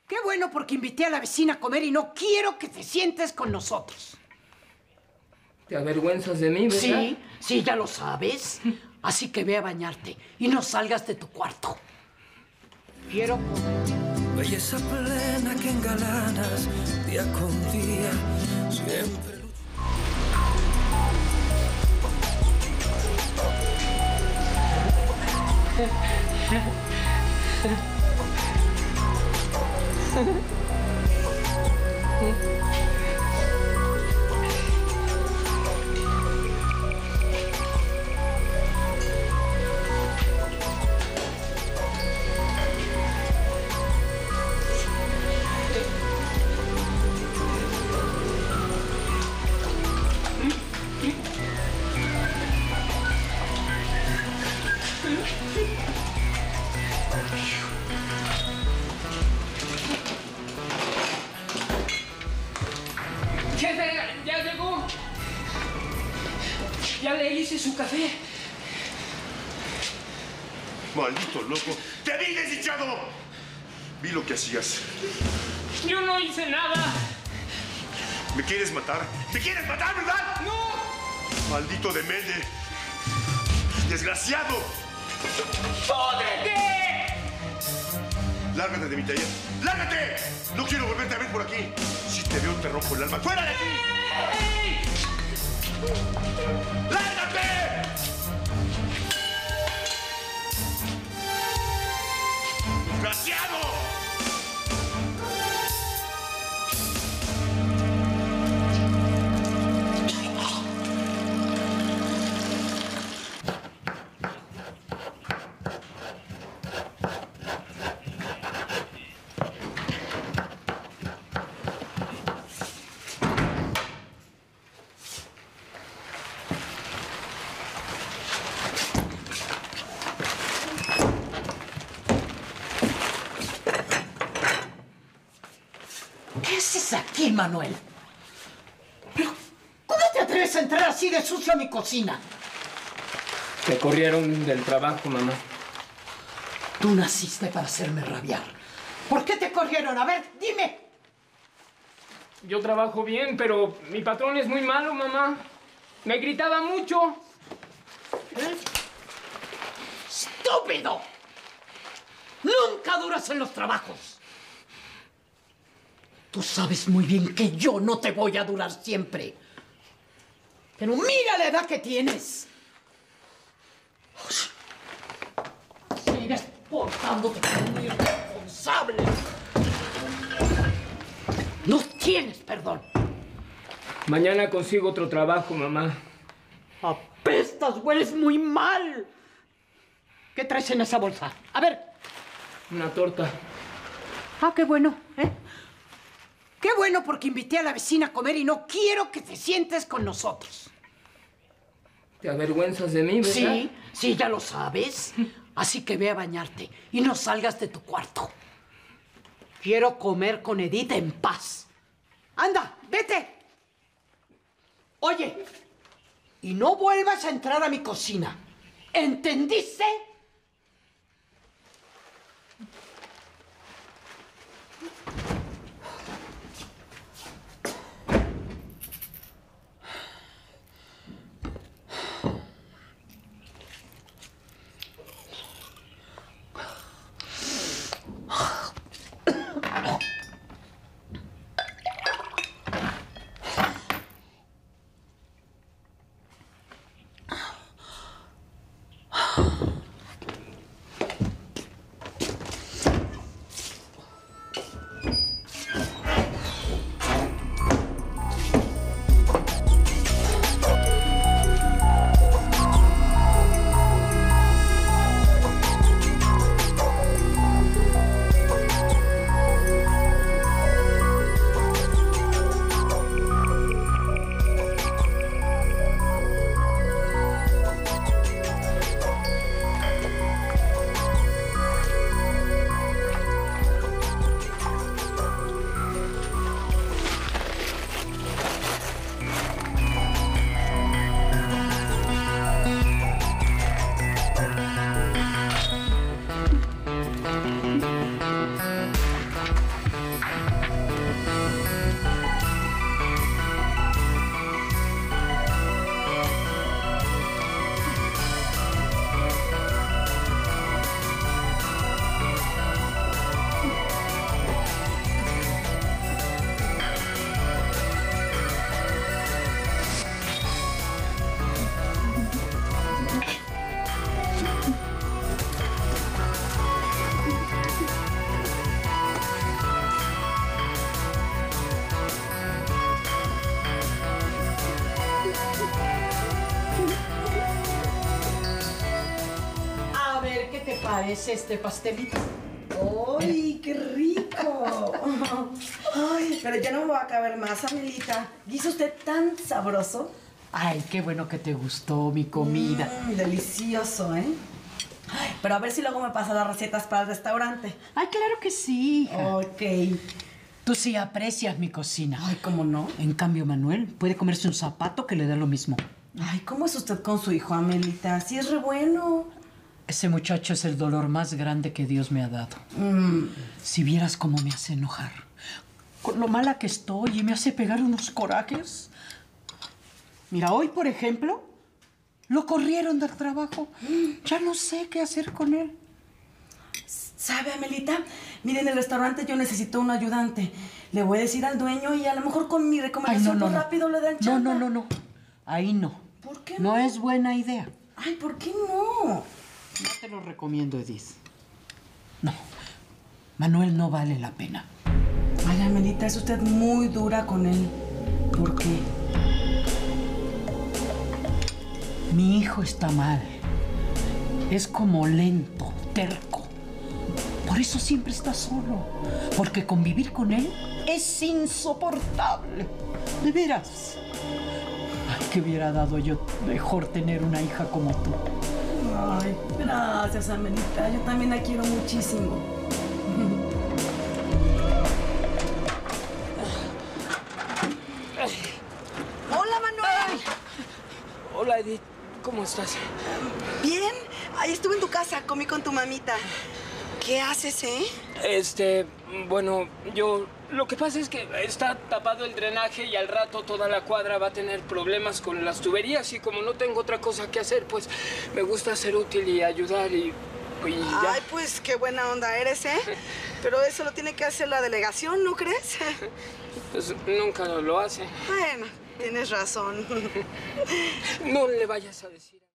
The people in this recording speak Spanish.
Qué bueno, porque invité a la vecina a comer y no quiero que te sientes con nosotros. ¿Te avergüenzas de mí, verdad? Sí, sí, ya lo sabes. Así que ve a bañarte y no salgas de tu cuarto. Quiero... Belleza plena que engalanas día con día, siempre... ¡Jefe! ¡Ya llegó! ¡Ya le hice su café! ¡Maldito loco! ¡Te vi desdichado! Vi lo que hacías. ¡Yo no hice nada! ¿Me quieres matar? ¿Me quieres matar, verdad? ¡No! ¡Maldito Demelde! ¡Desgraciado! ¡Púdrete! ¡Lárgate de mi taller! ¡Lárgate! ¡No quiero volverte a ver por aquí! Si te veo, te rompo el alma. ¡Fuera de aquí! ¡Ey! ¡Lárgate! ¡Desgraciado! ¿Qué haces aquí, Manuel? Pero, ¿cómo te atreves a entrar así de sucio a mi cocina? Me corrieron del trabajo, mamá. Tú naciste para hacerme rabiar. ¿Por qué te corrieron? A ver, dime. Yo trabajo bien, pero mi patrón es muy malo, mamá. Me gritaba mucho. ¡Estúpido! Nunca duras en los trabajos. Tú sabes muy bien que yo no te voy a durar siempre. Pero mira la edad que tienes. Sigues portándote como un irresponsable. No tienes perdón. Mañana consigo otro trabajo, mamá. Apestas, hueles muy mal. ¿Qué traes en esa bolsa? A ver. Una torta. Ah, qué bueno, ¿eh? Qué bueno, porque invité a la vecina a comer y no quiero que te sientes con nosotros. ¿Te avergüenzas de mí, verdad? Sí, sí, ya lo sabes. Así que ve a bañarte y no salgas de tu cuarto. Quiero comer con Edith en paz. ¡Anda, vete! Oye, y no vuelvas a entrar a mi cocina. ¿Entendiste? parece este pastelito? ¡Ay, qué rico! Ay, pero ya no me va a caber más, Amelita. ¿Guisa usted tan sabroso? Ay, qué bueno que te gustó mi comida. Delicioso, ¿eh? Ay, pero a ver si luego me pasa las recetas para el restaurante. Ay, claro que sí, hija. Ok. Tú sí aprecias mi cocina. Ay, ¿cómo no? En cambio, Manuel puede comerse un zapato que le da lo mismo. Ay, ¿cómo es usted con su hijo, Amelita? Sí es re bueno. Ese muchacho es el dolor más grande que Dios me ha dado. Si vieras cómo me hace enojar. Con lo mala que estoy y me hace pegar unos corajes. Mira, hoy, por ejemplo, lo corrieron del trabajo. Ya no sé qué hacer con él. ¿Sabe, Amelita? Mire, en el restaurante yo necesito un ayudante. Le voy a decir al dueño y a lo mejor con mi recomendación pues rápido le dan chamba. No. Ahí no. ¿Por qué no? No es buena idea. Ay, ¿por qué no? No te lo recomiendo, Edith. No. Manuel no vale la pena. Ay, Amelita, es usted muy dura con él. ¿Por qué? Mi hijo está mal. Es como lento, terco. Por eso siempre está solo. Porque convivir con él es insoportable. De veras. Ay, que hubiera dado yo mejor tener una hija como tú. Ay, gracias, Amelita. Yo también la quiero muchísimo. Hola, Manuel. Hola, Edith. ¿Cómo estás? Bien. Ahí estuve en tu casa, comí con tu mamita. ¿Qué haces, Bueno, lo que pasa es que está tapado el drenaje y al rato toda la cuadra va a tener problemas con las tuberías y como no tengo otra cosa que hacer, pues me gusta ser útil y ayudar y ya. Ay, pues qué buena onda eres, ¿eh? Pero eso lo tiene que hacer la delegación, ¿no crees? Pues nunca lo hace. Bueno, tienes razón. No le vayas a decir.